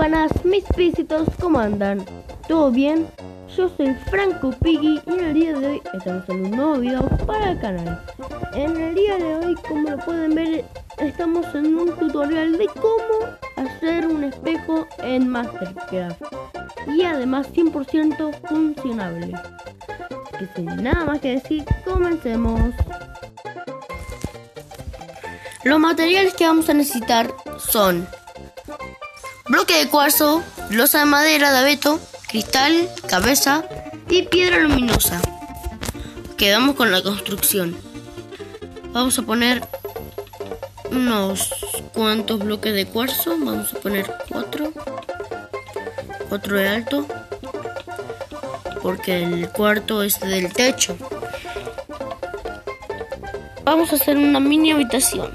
buenas, mis pisitos, ¿cómo andan? ¿Todo bien? Yo soy Franco Piggy y en el día de hoy estamos en un nuevo video para el canal. En el día de hoy, como lo pueden ver, estamos en un tutorial de cómo hacer un espejo en Mastercraft. Y además 100% funcionable. Así que sin nada más que decir, comencemos. Los materiales que vamos a necesitar son bloque de cuarzo, losa de madera de abeto, cristal, cabeza y piedra luminosa. Quedamos con la construcción. Vamos a poner unos cuantos bloques de cuarzo. Vamos a poner 4 de alto, porque el cuarto es del techo. Vamos a hacer una mini habitación.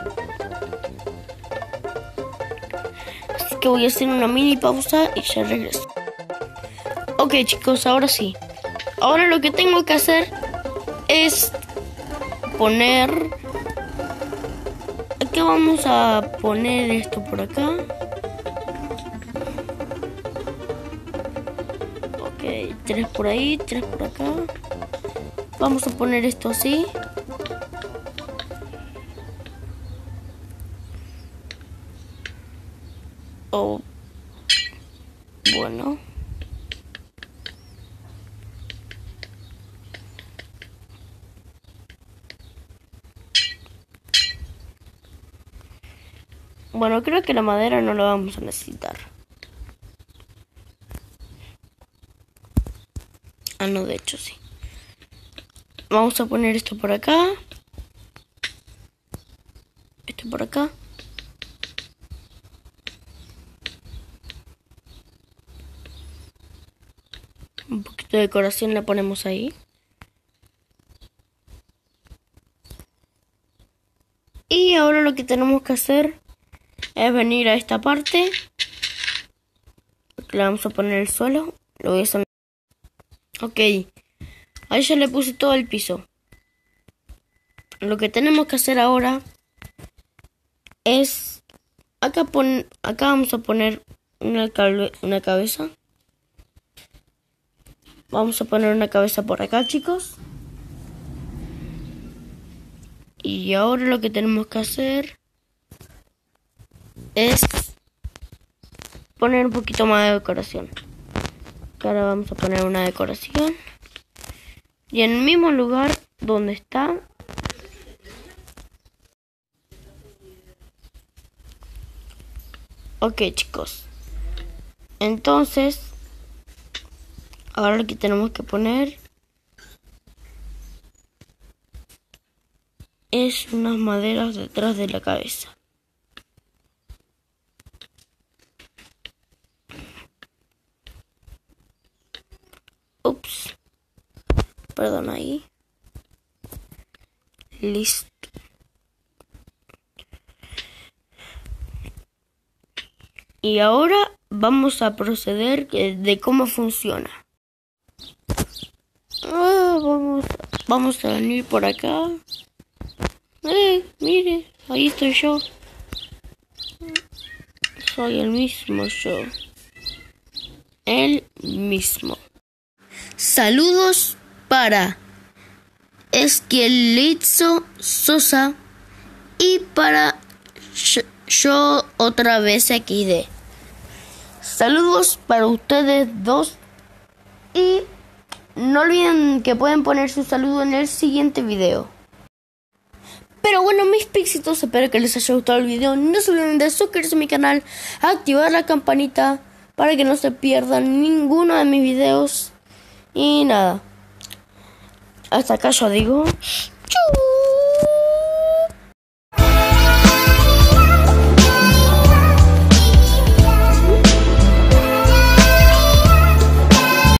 Así que voy a hacer una mini pausa y ya regreso. Ok chicos, ahora sí. Ahora lo que tengo que hacer es poner... Aquí vamos a poner esto por acá. Ok, 3 por ahí, 3 por acá. Vamos a poner esto así. Oh, bueno. Bueno, creo que la madera no la vamos a necesitar. Ah, no, de hecho sí. Vamos a poner esto por acá. Esto por acá. Un poquito de decoración la ponemos ahí. Y ahora lo que tenemos que hacer es venir a esta parte. Le vamos a poner el suelo. Lo voy a hacer. Ok. Ahí ya le puse todo el piso. Lo que tenemos que hacer ahora es... Acá vamos a poner una cabeza. Vamos a poner una cabeza por acá, chicos. Y ahora lo que tenemos que hacer es poner un poquito más de decoración. Ahora vamos a poner una decoración. Y en el mismo lugar donde está... Ok, chicos. Entonces... Ahora lo que tenemos que poner es unas maderas detrás de la cabeza. Ups. Perdón ahí. Listo. Y ahora vamos a proceder de cómo funciona. Vamos a venir por acá. Mire, ahí estoy yo. Soy el mismo yo. El mismo. Saludos para Esquielitzo Sosa y para yo otra vez XD. Saludos para ustedes dos y no olviden que pueden poner su saludo en el siguiente video. Pero bueno, mis pixitos, espero que les haya gustado el video. No se olviden de suscribirse a mi canal, activar la campanita para que no se pierdan ninguno de mis videos. Y nada, hasta acá yo digo, ¡chau!